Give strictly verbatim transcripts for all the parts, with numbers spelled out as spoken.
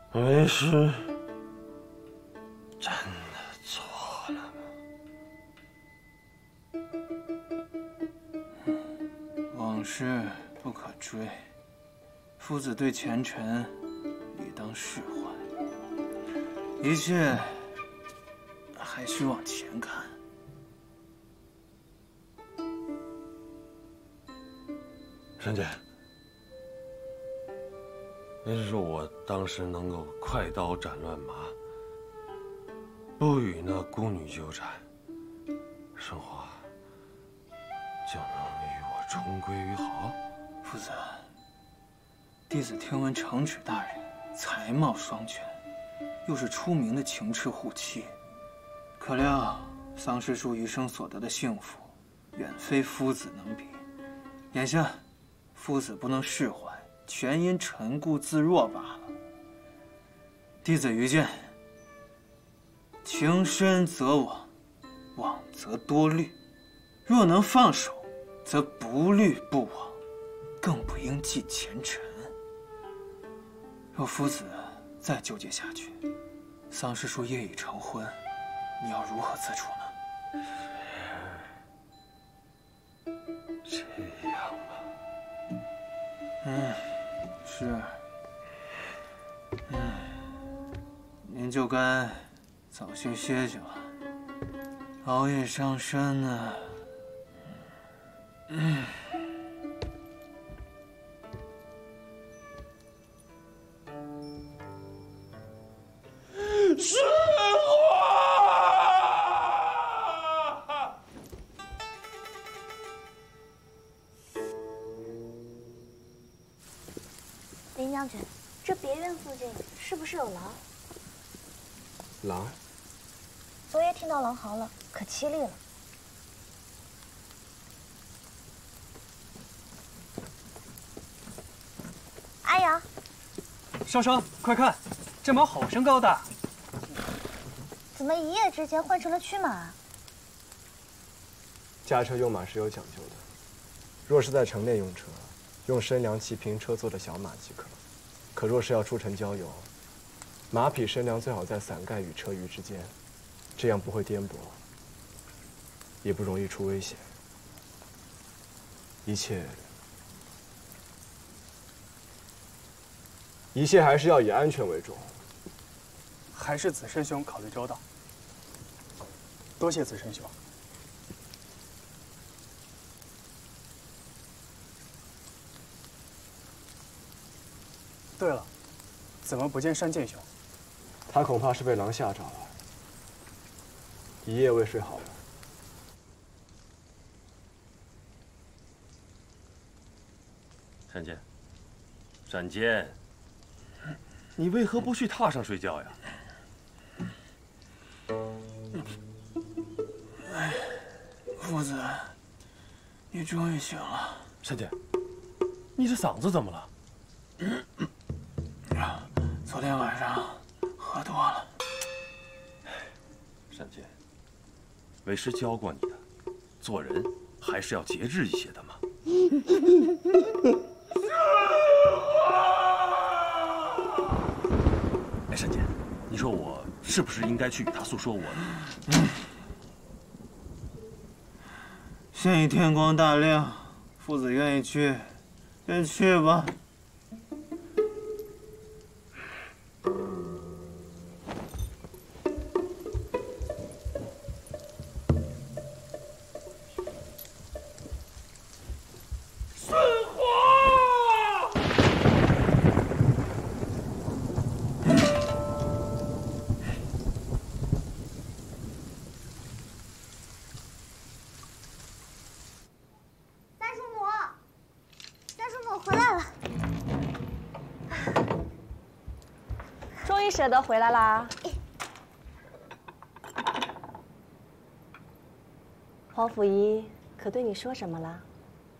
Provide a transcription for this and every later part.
为师真的错了吗？ 往事不可追，夫子对前尘理当释怀，一切还需往前看。 沈姐，您是说我当时能够快刀斩乱麻，不与那孤女纠缠，生活就能与我重归于好？ 夫子，弟子听闻承旨大人才貌双全，又是出名的情痴护妻，可料丧师叔余生所得的幸福，远非夫子能比。眼下夫子不能释怀，全因陈故自若罢了。弟子愚见，情深则往，往则多虑。若能放手，则不虑不往，更不应记前尘。若夫子再纠结下去，丧师叔业已成婚，你要如何自处呢？ 这样吧。 嗯，是。嗯，您就该早些歇息了，熬夜伤身呢。嗯。 是林将军，这别院附近是不是有狼？ 狼？ 昨夜听到狼嚎了，可凄厉了。阿阳， 少商，快看，这马好生高大， 怎么一夜之间换成了驱马啊？ 驾车用马是有讲究的，若是在城内用车，用身量齐平车做的小马即可；可若是要出城郊游，马匹身量最好在伞盖与车舆之间，这样不会颠簸，也不容易出危险。一切，一切还是要以安全为重。 还是子师兄考虑周到，多谢子师兄。对了，怎么不见单剑兄？ 他恐怕是被狼吓着了，一夜未睡好了。 单剑，单剑，你为何不去榻上睡觉呀？ 哎，夫子，你终于醒了。 单剑，你这嗓子怎么了？ 昨天晚上喝多了。 单剑，为师教过你的，做人还是要节制一些的嘛。哎，单剑，你说我是不是应该去与他诉说我？ 嗯。现已天光大亮，夫子愿意去，便去吧。 舍得回来啦！皇甫仪可对你说什么了？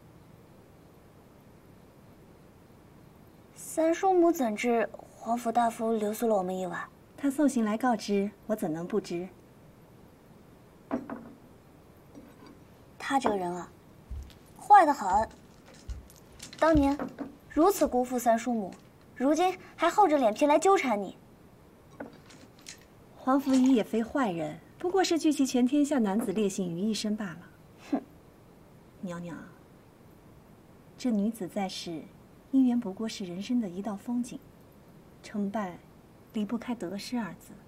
三叔母怎知皇甫大夫留宿了我们一晚？ 他送信来告知，我怎能不知？ 他这个人啊，坏得很。当年如此辜负三叔母， 如今还厚着脸皮来纠缠你。 皇甫仪也非坏人，不过是聚集全天下男子烈性于一身罢了。 哼， 娘娘，这女子在世，姻缘不过是人生的一道风景，成败离不开得失二字。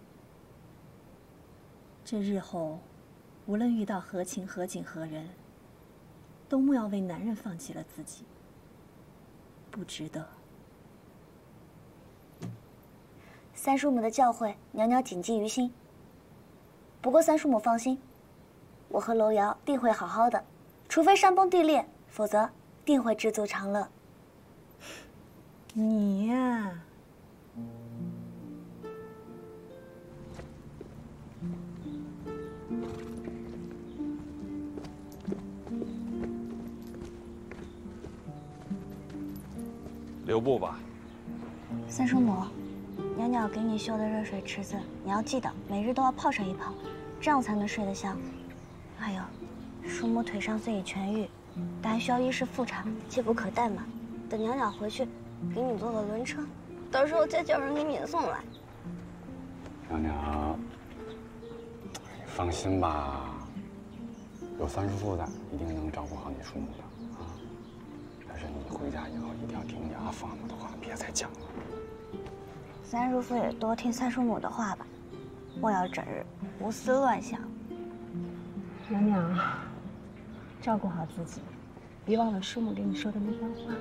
这日后，无论遇到何情何景何人，都莫要为男人放弃了自己，不值得。 三叔母的教诲，娘娘谨记于心。不过三叔母放心，我和楼瑶定会好好的，除非山崩地裂，否则定会知足常乐。 你呀， 留步吧。 三叔母，娘娘给你修的热水池子，你要记得每日都要泡上一泡，这样才能睡得香。还有，叔母腿伤虽已痊愈，但还需要衣食复查，切不可怠慢。等娘娘回去，给你坐个轮车，到时候再叫人给你送来。 娘娘，你放心吧，有三叔父在，一定能照顾好你叔母的啊。但是你回家以后一定要听你阿父阿母的话，别再讲了。 三叔父也多听三叔母的话吧，莫要整日胡思乱想。 娘娘，照顾好自己，别忘了叔母给你说的那番话。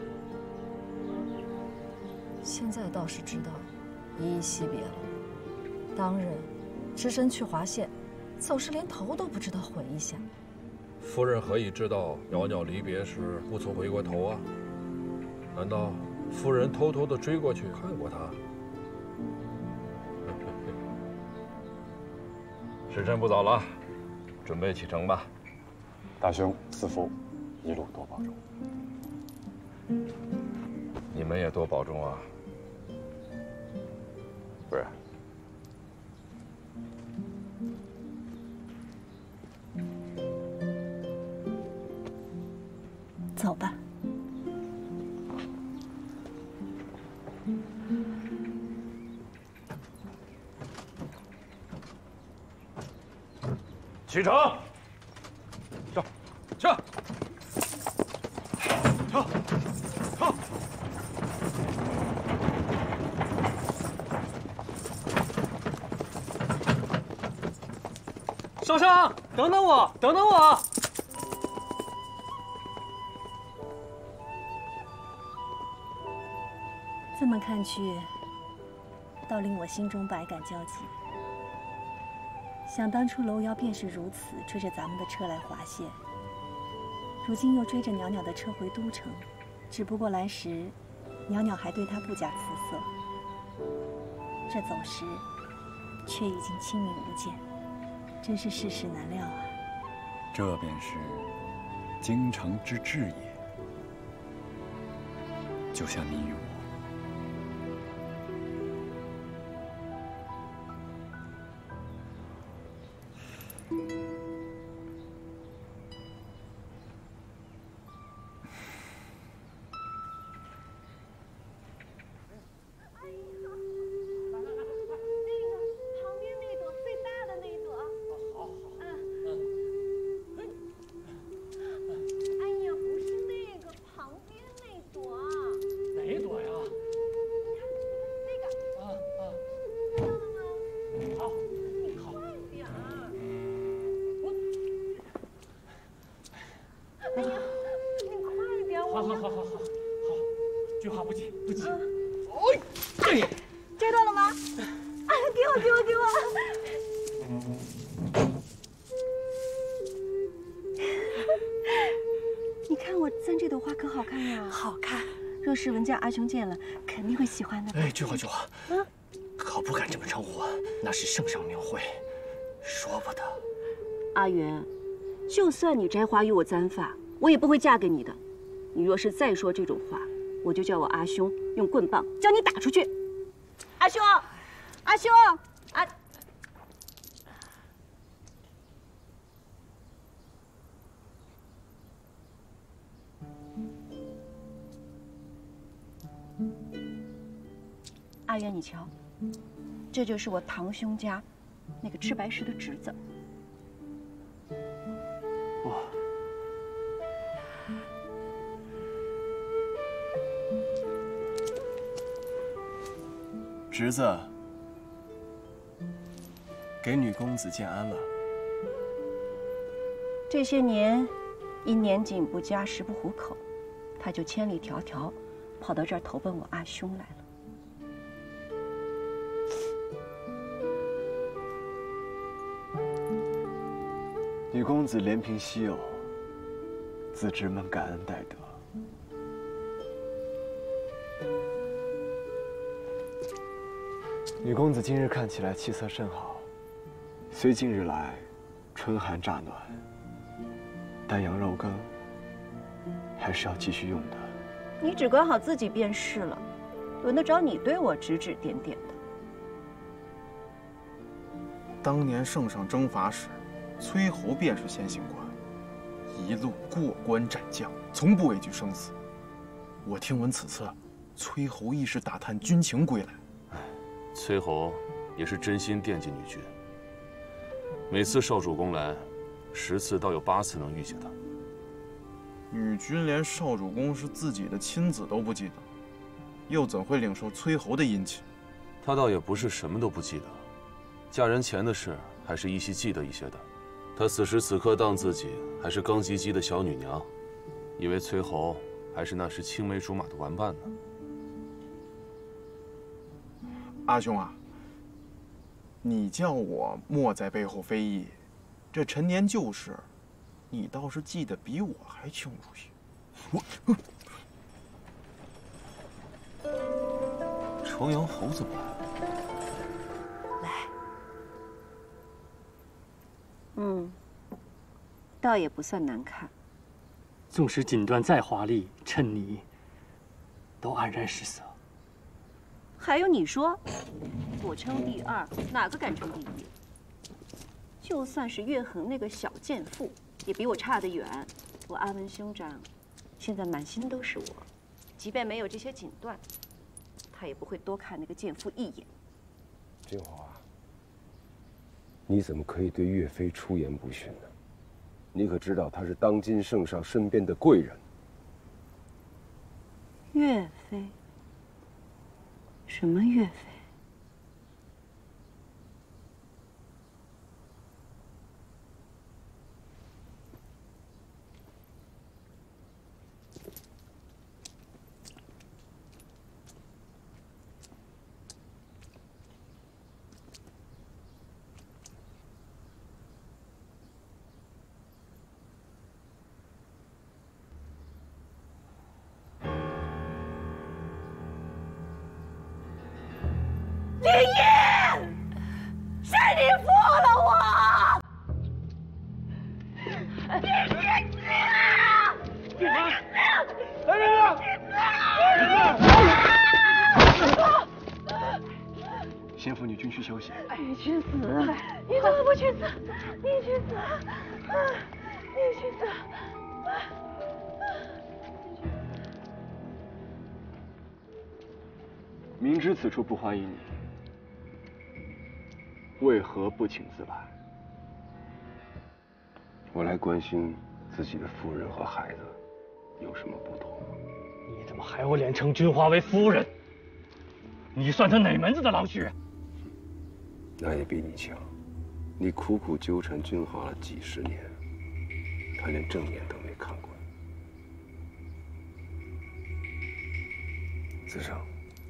现在倒是知道依依惜别了。当日只身去华县，走时连头都不知道回一下。 夫人何以知道袅袅离别时不曾回过头啊？难道夫人偷偷的追过去看过他？时辰不早了，准备启程吧。 大兄、四夫，一路多保重。 你们也多保重啊。 夫人。 走吧。 启程，上，下，跳，跳。 少商，等等我，等等我。 这么看去，倒令我心中百感交集。想当初楼瑶便是如此，追着咱们的车来华县，如今又追着袅袅的车回都城，只不过来时，袅袅还对他不假辞色，这走时，却已经亲密无间，真是世事难料啊！ 这便是京城之志也，就像你与我。 是文家阿兄见了，肯定会喜欢的。 哎，菊花菊花，嗯，可不敢这么称呼，那是圣上名讳，说不得。 阿元，就算你摘花与我簪发，我也不会嫁给你的。你若是再说这种话，我就叫我阿兄用棍棒将你打出去。阿兄，阿兄，阿。 阿元，你瞧，这就是我堂兄家那个吃白食的侄子。 哇！侄子，给女公子见安了。 这些年，因年景不佳，食不糊口，他就千里迢迢跑到这儿投奔我阿兄来了。 女公子怜贫惜友，子侄们感恩戴德。女公子今日看起来气色甚好，虽近日来春寒乍暖，但羊肉羹还是要继续用的。 你只管好自己便是了，轮得着你对我指指点点的？ 当年圣上征伐时。 崔侯便是先行官，一路过关斩将，从不畏惧生死。我听闻此次，崔侯亦是打探军情归来。 崔侯也是真心惦记女君。每次少主公来，十次倒有八次能遇见他。 女君连少主公是自己的亲子都不记得，又怎会领受崔侯的殷勤？ 他倒也不是什么都不记得，嫁人前的事还是依稀记得一些的。 他此时此刻当自己还是刚及笄的小女娘，以为崔侯还是那时青梅竹马的玩伴呢。 阿兄啊，你叫我莫在背后非议，这陈年旧事，你倒是记得比我还清楚些。我城阳侯怎么来？ 嗯，倒也不算难看。 纵使锦缎再华丽，衬你都黯然失色。 还有你说，我称第二，哪个敢称第一？就算是岳衡那个小贱妇，也比我差得远。我阿文兄长，现在满心都是我，即便没有这些锦缎，他也不会多看那个贱妇一眼。 君华。 你怎么可以对岳飞出言不逊呢？你可知道他是当今圣上身边的贵人？ 岳飞？什么岳飞？ 林毅，是你负了我！你去死！你去死！来人啊！来人啊！ 先扶女君去休息。 你去死！你怎么不去死？你去死！你去死！ 明知此处不欢迎你，为何不请自来？ 我来关心自己的夫人和孩子，有什么不妥？ 你怎么还有脸称君华为夫人？你算他哪门子的老许？ 那也比你强。你苦苦纠缠君华了几十年，他连正眼都没看过。子胜。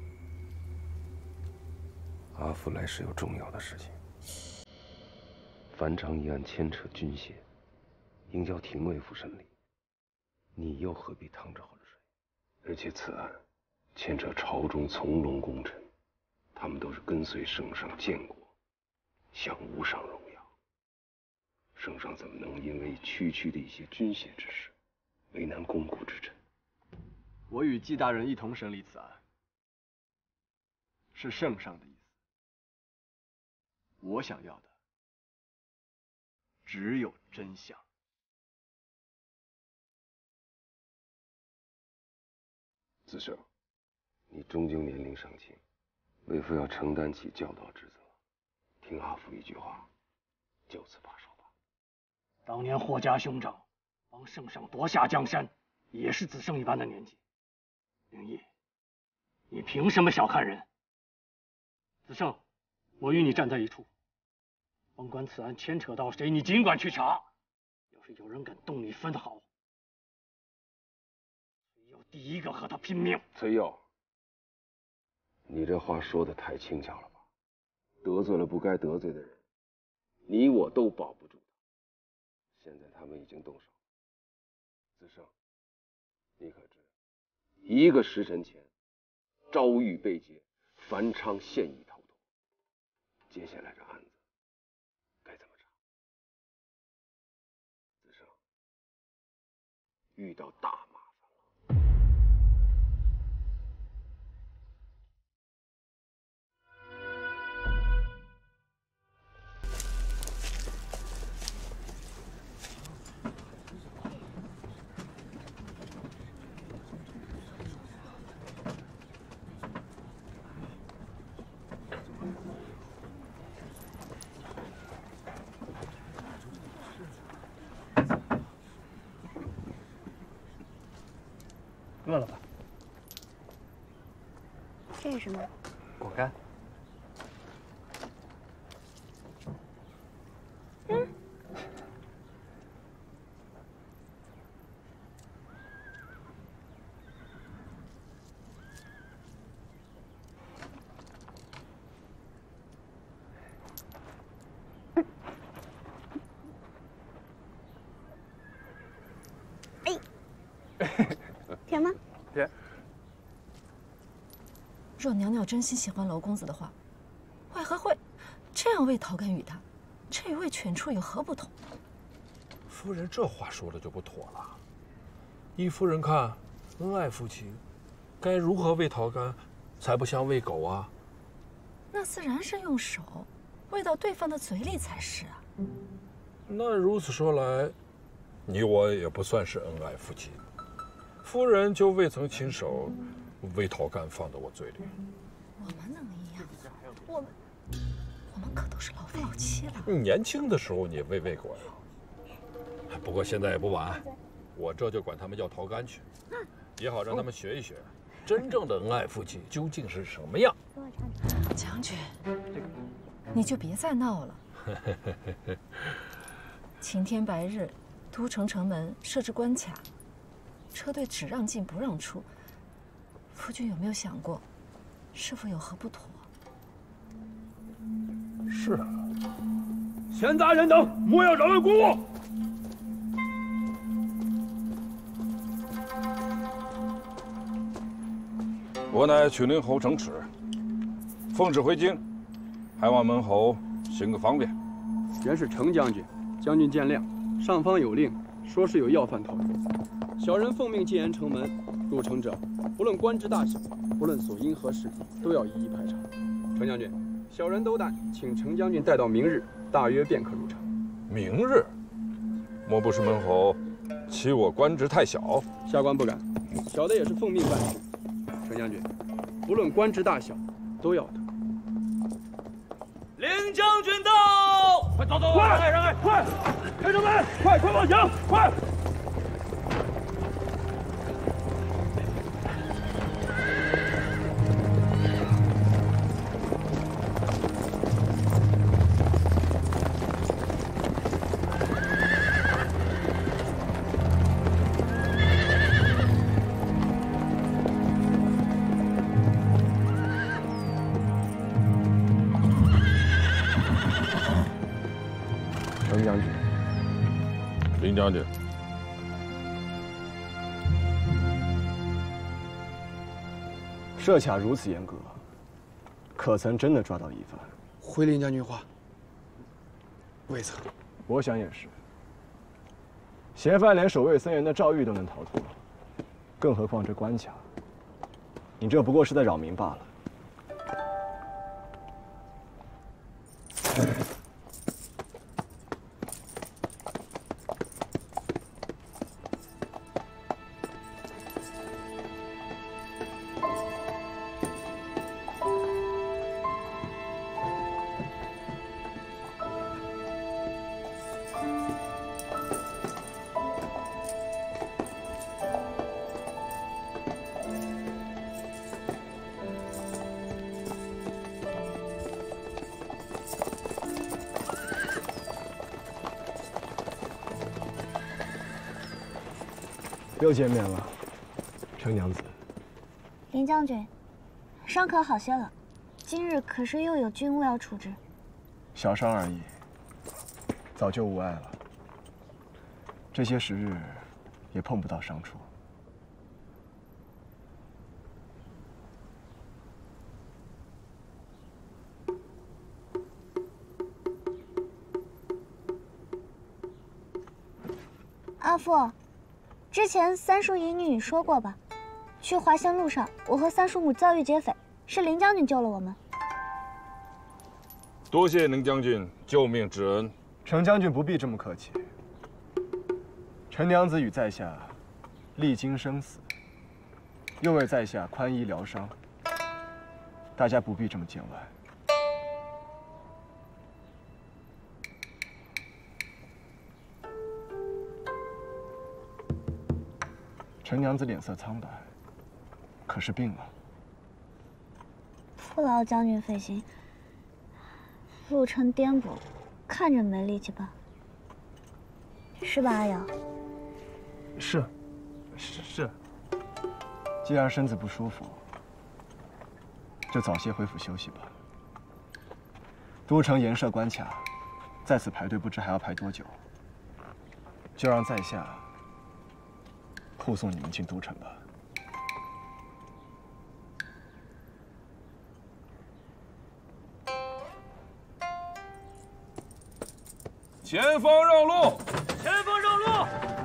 阿福来时有重要的事情。樊长一案牵扯军械，应交廷尉府审理，你又何必趟着浑水？而且此案牵扯朝中从龙功臣，他们都是跟随圣上建国，享无上荣耀。圣上怎么能因为区区的一些军械之事，为难肱骨之臣？ 我与季大人一同审理此案，是圣上的意思。 我想要的只有真相。 子胜，你终究年龄尚轻， 为父要承担起教导之责，听阿父一句话，就此罢手吧。 当年霍家兄长帮圣上夺下江山，也是子胜一般的年纪。灵毅，你凭什么小看人？子胜，我与你站在一处。甭管此案牵扯到谁，你尽管去查。要是有人敢动你分毫，崔佑第一个和他拼命。 崔佑，你这话说的太轻巧了吧？得罪了不该得罪的人，你我都保不住他。现在他们已经动手。子胜，你可知，一个时辰前，昭玉被劫，樊昌现已逃脱。接下来这案子该怎么查？子胜，遇到大麻烦了。 饿了吧？ 这是什么？ 果干。 嗯。甜吗？ 甜。 若娘娘真心喜欢娄公子的话，为何会这样为讨干于他？这与为犬畜有何不同？ 夫人这话说的就不妥了。依夫人看，恩爱夫妻该如何喂桃干，才不像喂狗啊？ 那自然是用手喂到对方的嘴里才是啊。 那如此说来，你我也不算是恩爱夫妻。夫人就未曾亲手喂桃干放到我嘴里。 我们能一样？我们我们可都是老夫老妻了。 你年轻的时候你也喂喂过呀。不过现在也不晚，我这就管他们要桃干去，也好让他们学一学，真正的恩爱夫妻究竟是什么样。 将军，你就别再闹了。晴天白日，都城城门设置关卡，车队只让进不让出。夫君有没有想过，是否有何不妥？ 是啊。 闲杂人等，莫要扰乱公务。 我乃曲陵侯程齿，奉旨回京，还望门侯行个方便。 原是程将军，将军见谅。上方有令，说是有要犯逃脱，小人奉命进严城门，入城者，不论官职大小，不论所因何事，都要一一排查。程将军，小人斗胆，请程将军带到明日，大约便可入城。 明日？莫不是门侯欺我官职太小？ 下官不敢，小的也是奉命办事。程将军，不论官职大小，都要得。 凌将军到！ 快走走，快让开让开，快开城门，快快放行，快！ 程将军， 林将军， 设卡如此严格，可曾真的抓到疑犯？ 回林将军话，未曾。 我想也是。嫌犯连守卫森严的赵玉都能逃脱，更何况这关卡？你这不过是在扰民罢了。 又见面了，程娘子。 林将军，伤可好些了，今日可是又有军务要处置。 小伤而已，早就无碍了。这些时日，也碰不到伤处。 阿父，之前三叔姨你说过吧？去华仙路上，我和三叔母遭遇劫匪，是林将军救了我们。 多谢林将军救命之恩。 程将军不必这么客气。陈娘子与在下历经生死，又为在下宽衣疗伤，大家不必这么见外。陈娘子脸色苍白，可是病了。 不劳将军费心，路程颠簸，看着没力气吧？是吧，阿瑶？ 是，是是。既然身子不舒服，就早些恢复休息吧。都城严设关卡，在此排队不知还要排多久，就让在下护送你们进都城吧。 前方让路！ 前方让路！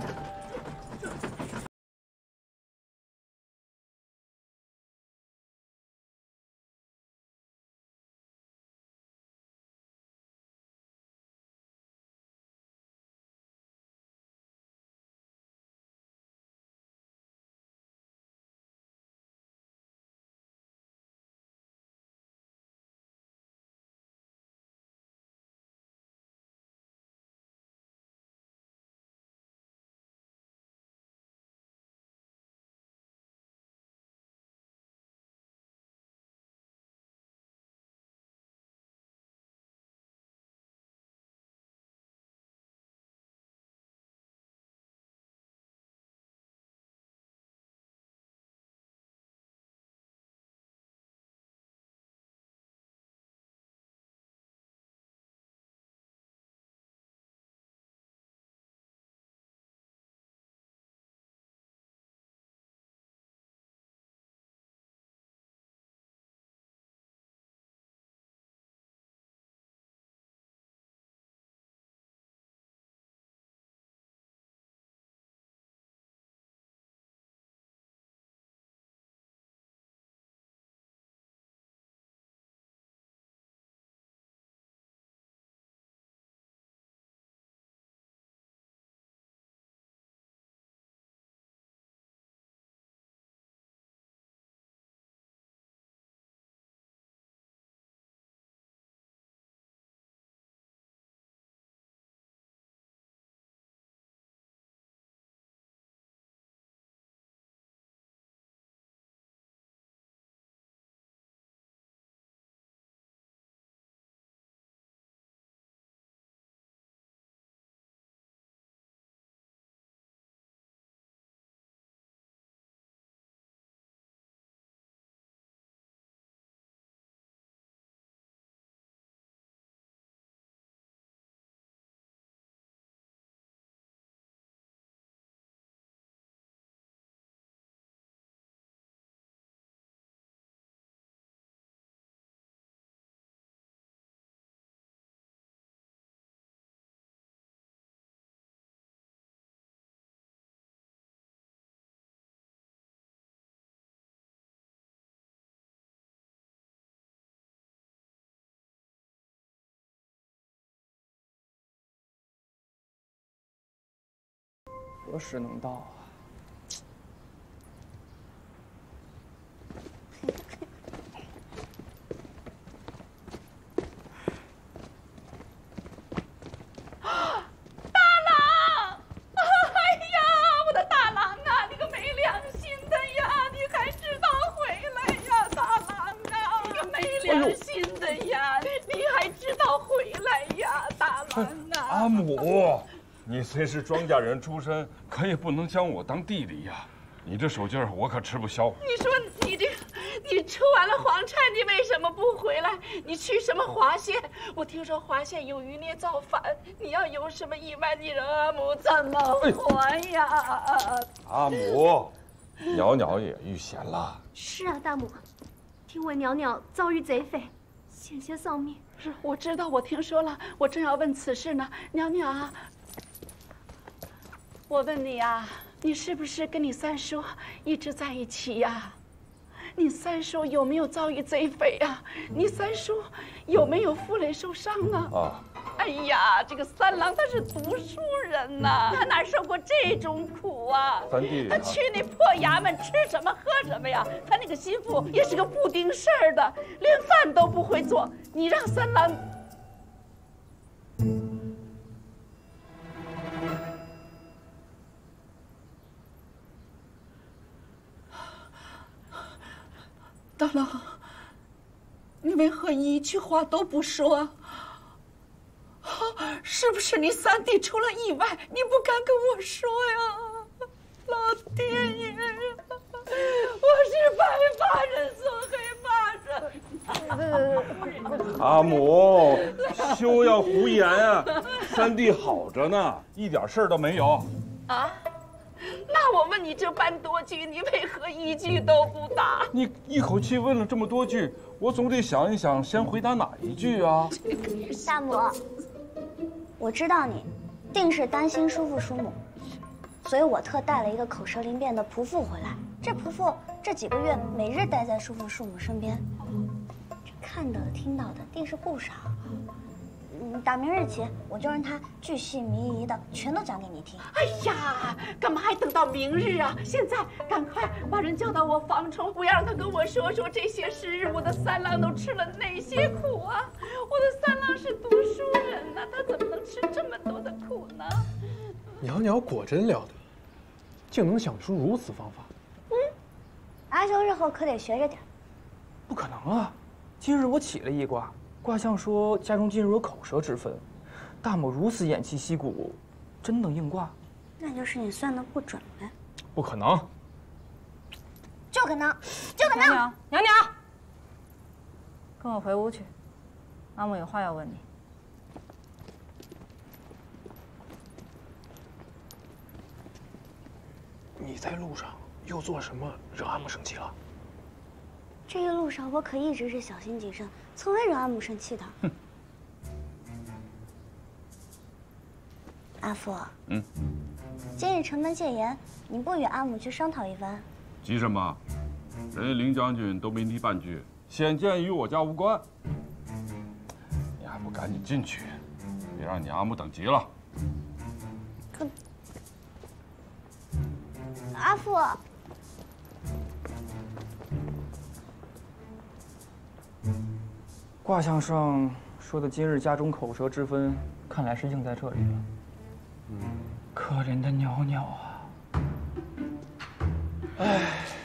何时能到啊？ 大郎！哎呀，我的大郎啊，你个没良心的呀！你还知道回来呀，大郎啊！你个没良心的呀！你还知道回来呀，大郎啊！ 阿母。 你虽是庄稼人出身，可也不能将我当弟弟呀。你这手劲儿，我可吃不消。 你说你这，你出完了黄钗，你为什么不回来？你去什么华县？我听说华县有余孽造反，你要有什么意外，你让阿母怎么还呀？ 阿母，袅袅也遇险了。 是啊，大母，听闻袅袅遭遇贼匪，险些丧命。 是，我知道，我听说了，我正要问此事呢。袅袅啊，我问你啊。你是不是跟你三叔一直在一起呀？你三叔有没有遭遇贼匪呀？你三叔有没有负累受伤啊？啊！哎呀，这个三郎他是读书人呐，他哪受过这种苦啊？ 三弟， 他去那破衙门吃什么喝什么呀？他那个心腹也是个不顶事儿的，连饭都不会做。你让三郎。大郎，你为何一句话都不说啊？是不是你三弟出了意外，你不敢跟我说呀？老天爷呀！我是白发人送黑发人。 阿母，休要胡言啊！三弟好着呢，一点事儿都没有。 啊？那我问你这般多句，你为何一句都不答？ 你一口气问了这么多句，我总得想一想，先回答哪一句啊？ 大母，我知道你定是担心叔父叔母，所以我特带了一个口舌灵便的仆妇回来。这仆妇这几个月每日待在叔父叔母身边，这看到的听到的定是不少。嗯，打明日起，我就让他巨细靡遗的全都讲给你听。 哎呀，干嘛还等到明日啊？现在赶快把人叫到我房中，我要让他跟我说说这些时日我的三郎都吃了哪些苦啊！我的三郎是读书人呐、啊，他怎么能吃这么多的苦呢？ 袅袅果真了得，竟能想出如此方法。 嗯，阿修日后可得学着点。 不可能啊！今日我起了一卦。卦象说家中进入了口舌之分，大母如此偃旗息鼓，真能应卦？ 那就是你算的不准呗。 不可能， 就可能，就可能。 袅袅，袅袅，跟我回屋去，阿母有话要问你。 你在路上又做什么惹阿母生气了？ 这一路上我可一直是小心谨慎，从未惹阿母生气的。 哼。 阿父， 嗯， 今日城门戒严，你不与阿母去商讨一番？ 急什么？人家林将军都没提半句，显见与我家无关。你还不赶紧进去，别让你阿母等急了。 可，阿父。 卦象上说的今日家中口舌之分，看来是应在这里了。嗯，可怜的袅袅啊！哎，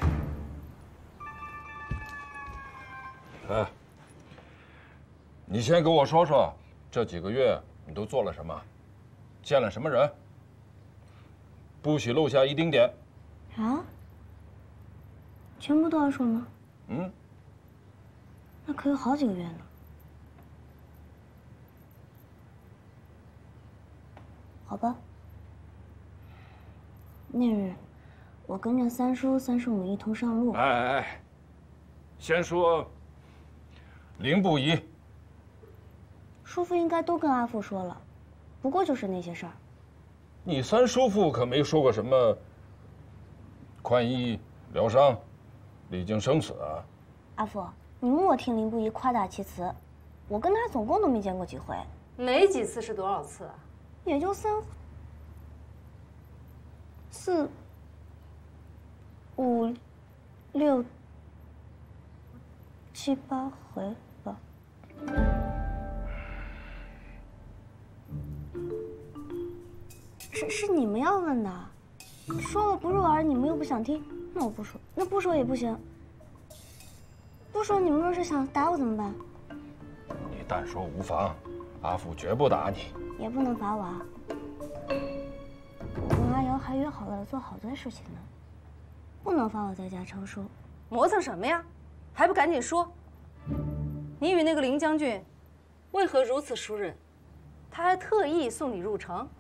哎，你先给我说说，这几个月你都做了什么？见了什么人？不许漏下一丁点。 啊？全部都要说吗？ 嗯。 那可有好几个月呢。好吧。那日，我跟着三叔、三叔母一同上路。 哎哎哎，先说林不疑。 叔父应该都跟阿父说了，不过就是那些事儿。 你三叔父可没说过什么宽衣疗伤、历经生死啊。 阿父，你莫听林不疑夸大其词，我跟他总共都没见过几回。 没几次是多少次啊？ 也就三、四、五、六、七八回吧。是是你们要问的，说了不入耳，你们又不想听，那我不说，那不说也不行。不说你们若是想打我怎么办？ 你但说无妨，阿父绝不打你。 也不能罚我啊。 我跟阿瑶还约好了做好多事情呢，不能放我在家抄书。 磨蹭什么呀？还不赶紧说！你与那个林将军为何如此熟稔？他还特意送你入城。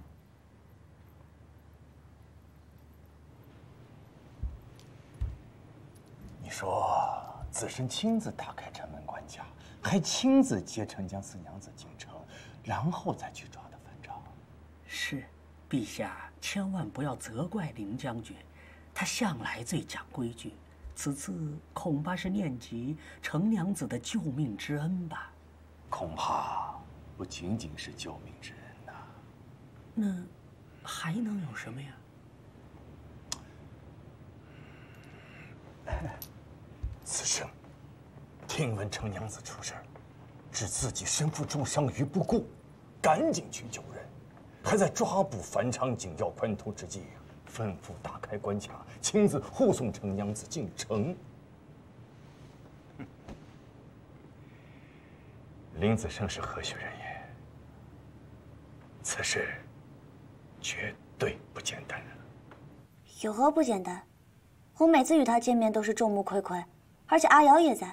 你说子申亲自打开城门关卡，还亲自接陈江四娘子进城，然后再去抓的反赵。 是，陛下千万不要责怪林将军，他向来最讲规矩。此次恐怕是念及程娘子的救命之恩吧？ 恐怕不仅仅是救命之恩呐、啊。 那还能有什么呀？ 此生听闻程娘子出事儿，置自己身负重伤于不顾，赶紧去救人，还在抓捕樊昌紧要关头之际，吩咐打开关卡，亲自护送程娘子进城。林子胜是何许人也？此事绝对不简单。 有何不简单？我每次与他见面都是众目睽睽，而且阿瑶也在。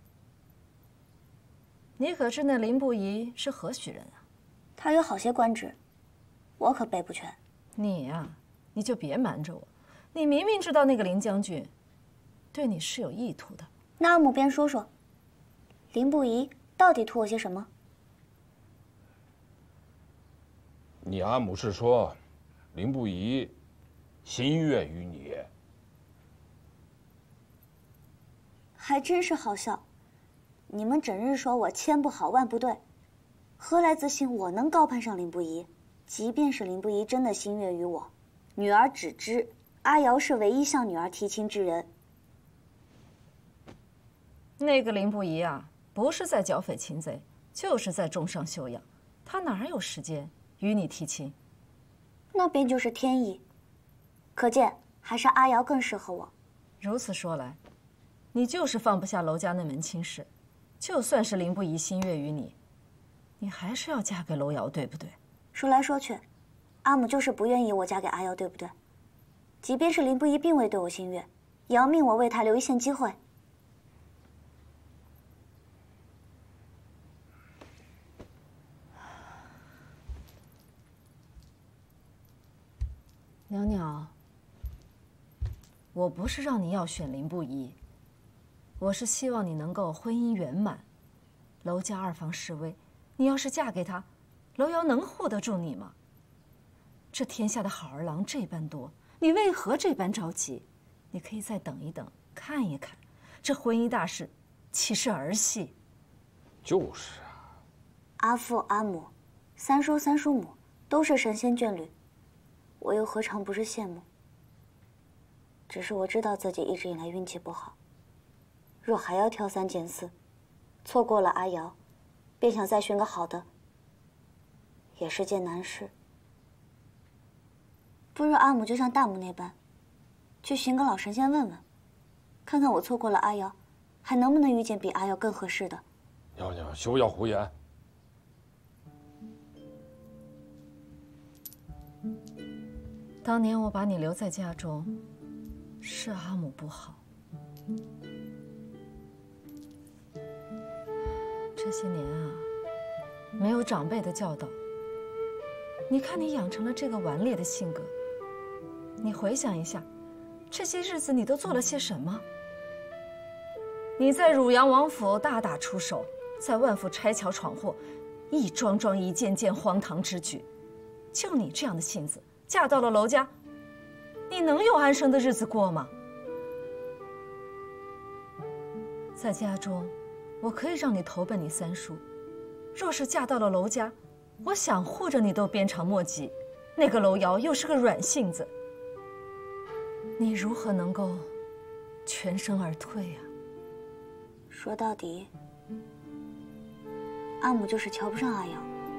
你可知那林不疑是何许人啊？ 他有好些官职，我可背不全。 你呀、啊，你就别瞒着我。你明明知道那个林将军对你是有意图的。 那阿母便说说，林不疑到底图我些什么？ 你阿母是说，林不疑心悦于你。 还真是好笑，你们整日说我千不好万不对，何来自信我能高攀上林不疑？即便是林不疑真的心悦于我，女儿只知阿瑶是唯一向女儿提亲之人。 那个林不疑啊，不是在剿匪擒贼，就是在重伤休养，他哪有时间与你提亲？ 那便就是天意，可见还是阿瑶更适合我。 如此说来，你就是放不下娄家那门亲事，就算是林不疑心悦于你，你还是要嫁给娄瑶，对不对？ 说来说去，阿母就是不愿意我嫁给阿瑶，对不对？即便是林不疑并未对我心悦，也要命我为他留一线机会。 袅袅，我不是让你要选林不疑，我是希望你能够婚姻圆满，娄家二房示威，你要是嫁给他，娄瑶能护得住你吗？这天下的好儿郎这般多，你为何这般着急？你可以再等一等，看一看，这婚姻大事岂是儿戏？ 就是啊， 阿父阿母，三叔三叔母都是神仙眷侣，我又何尝不是羡慕？只是我知道自己一直以来运气不好，若还要挑三拣四，错过了阿瑶，便想再寻个好的，也是件难事。不如阿母就像大母那般，去寻个老神仙问问，看看我错过了阿瑶，还能不能遇见比阿瑶更合适的。 袅袅，休要胡言。 当年我把你留在家中，是阿母不好。这些年啊，没有长辈的教导，你看你养成了这个顽劣的性格。你回想一下，这些日子你都做了些什么？你在汝阳王府大打出手，在万府拆桥闯祸，一桩桩一件件荒唐之举。就你这样的性子，嫁到了娄家，你能有安生的日子过吗？在家中，我可以让你投奔你三叔；若是嫁到了娄家，我想护着你都鞭长莫及。那个娄瑶又是个软性子，你如何能够全身而退啊？ 说到底，阿母就是瞧不上阿瑶。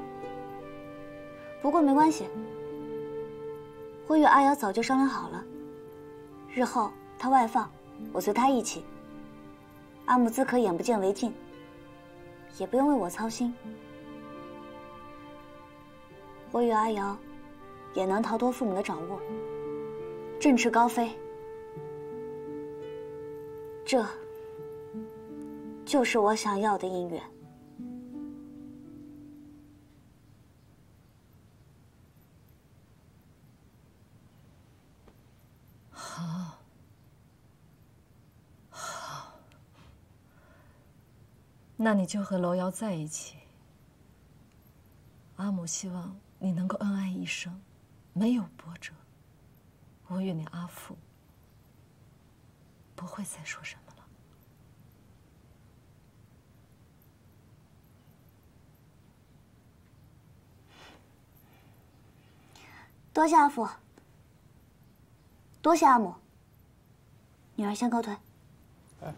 不过没关系，我与阿瑶早就商量好了，日后她外放，我随她一起。阿母自可眼不见为净，也不用为我操心。我与阿瑶也能逃脱父母的掌握，振翅高飞。这，就是我想要的姻缘。 好，好，那你就和楼瑶在一起。阿母希望你能够恩爱一生，没有波折。我与你阿父不会再说什么了。 多谢阿父，多谢阿母。女儿先告退。 哎。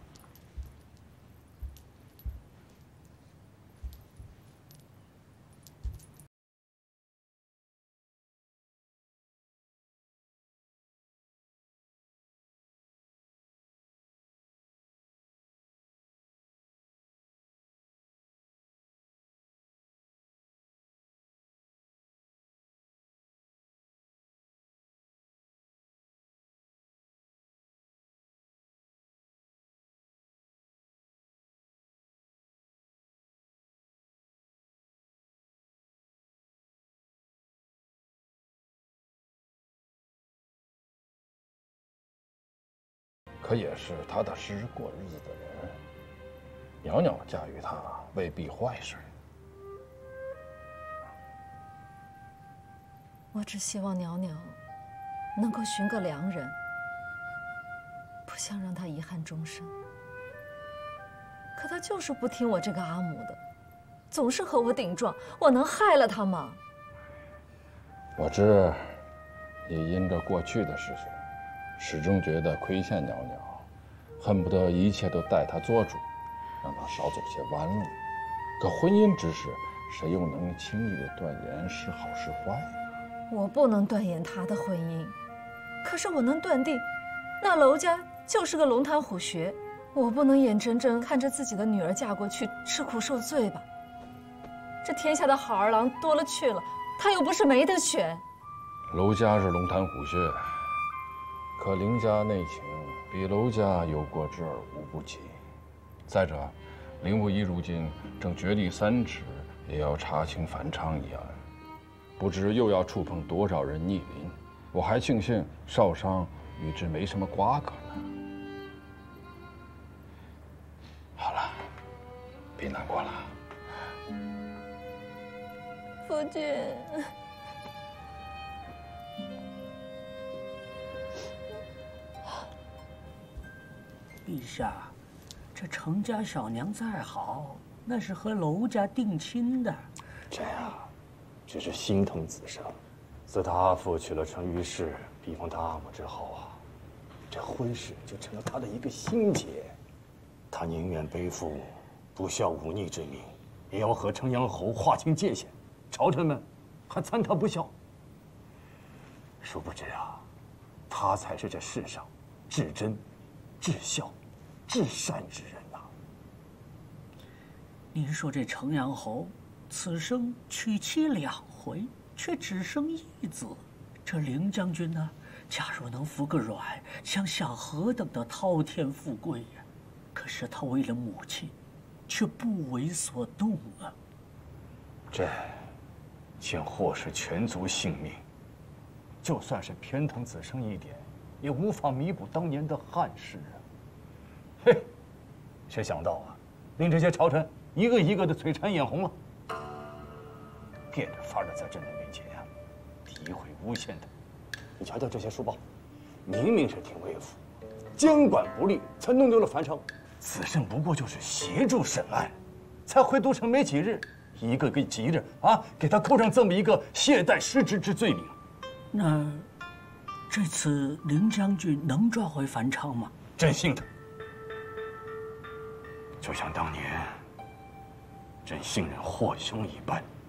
可也是踏踏实实过日子的人，袅袅嫁与他未必坏事。 我只希望袅袅能够寻个良人，不想让他遗憾终生。可他就是不听我这个阿母的，总是和我顶撞，我能害了他吗？ 我知，也因着过去的事情，始终觉得亏欠袅袅，恨不得一切都代她做主，让她少走些弯路。可婚姻之事，谁又能轻易的断言是好是坏？ 我不能断言他的婚姻，可是我能断定，那娄家就是个龙潭虎穴。我不能眼睁睁看着自己的女儿嫁过去吃苦受罪吧？这天下的好儿郎多了去了，他又不是没得选。 娄家是龙潭虎穴，可林家内情比娄家有过之而无不及。再者，林不疑如今正决力三尺，也要查清反常一案，不知又要触碰多少人逆鳞。我还庆幸少商与之没什么瓜葛呢。好了，别难过了。 夫君。 陛下，这程家小娘再好，那是和娄家定亲的。 朕啊，只是心疼子生。自他阿父娶了程于氏，逼疯他阿母之后啊，这婚事就成了他的一个心结。他宁愿背负不孝忤逆之名，也要和程阳侯划清界限。朝臣们还参他不孝。殊不知啊，他才是这世上至真、至孝、至善之人呐。 您说这程阳侯此生娶妻两回，却只生一子，这凌将军呢，假若能服个软，想享何等的滔天富贵呀！可是他为了母亲，却不为所动啊。 朕竟祸失全族性命，就算是偏疼子生一点，也无法弥补当年的憾事啊！嘿，谁想到啊，令这些朝臣一个一个的嘴馋眼红了，变着法儿的在朕的面前啊，诋毁诬陷他。你瞧瞧这些书报，明明是廷尉府，监管不力，才弄丢了樊城。子胜不过就是协助审案，才回都城没几日，一个个急着啊，给他扣上这么一个懈怠失职之罪名。 那这次凌将军能抓回樊昌吗？ 朕信他。就像当年，朕信任霍兄一般。